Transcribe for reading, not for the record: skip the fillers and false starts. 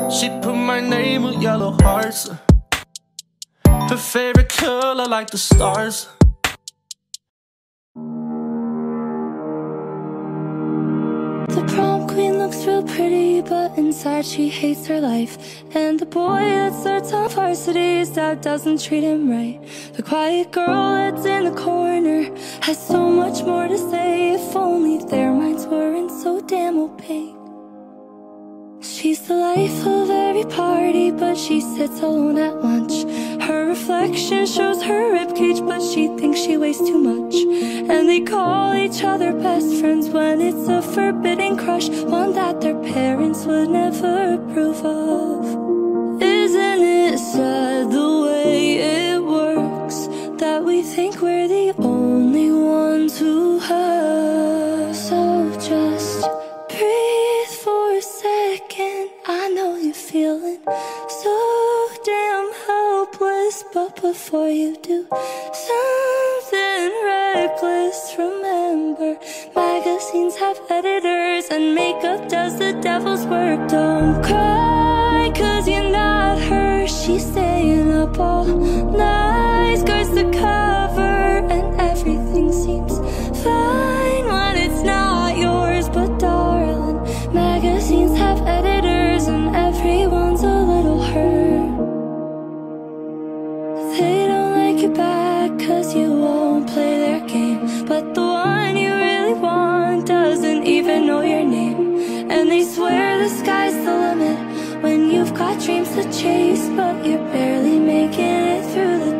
She put my name with yellow hearts. Her favorite color like the stars. The prom queen looks real pretty, but inside she hates her life. And the boy that starts on varsity, his dad doesn't treat him right. The quiet girl that's in the corner has so much more to say. If only their minds weren't so damn opaque. She's the life of every party, but she sits alone at lunch. Her reflection shows her ribcage, but she thinks she weighs too much. And they call each other best friends when it's a forbidden crush, one that their parents would never approve of. Isn't it sad the way it works, that we think we're the only ones who have? So just breathe for a second. I know you're feeling so damn helpless, but before you do something reckless, remember, magazines have editors and makeup does the devil's work. Don't cry, cause you're not her. She's staying up all night, skirts the cover, and everything seems fine when it's not yours. But darling, magazines have editors and everyone's a little hurt. They don't like you back cause you won't play their game, but the one you really want doesn't even know your name. And they swear the sky's the limit when you've got dreams to chase, but you're barely making it through the